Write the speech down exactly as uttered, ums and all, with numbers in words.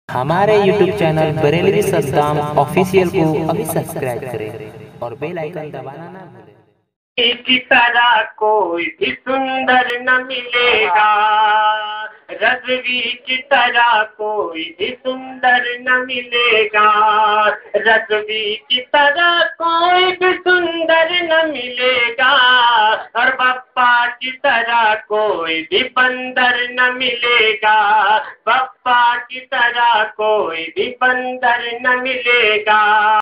हमारे YouTube channel Barelvi Saddam official को अभी सब्सक्राइब करें और बेल आइकन दबाना ना भूलें। की तरह कोई भी सुंदर न मिलेगा, रज़वी की तरह कोई भी सुंदर न मिलेगा, रज़वी की तरह कोई भी सुंदर न मिलेगा, और बप्पा की तरह कोई भी बंदर न मिलेगा, बप्पा की तरह कोई भी बंदर न मिलेगा।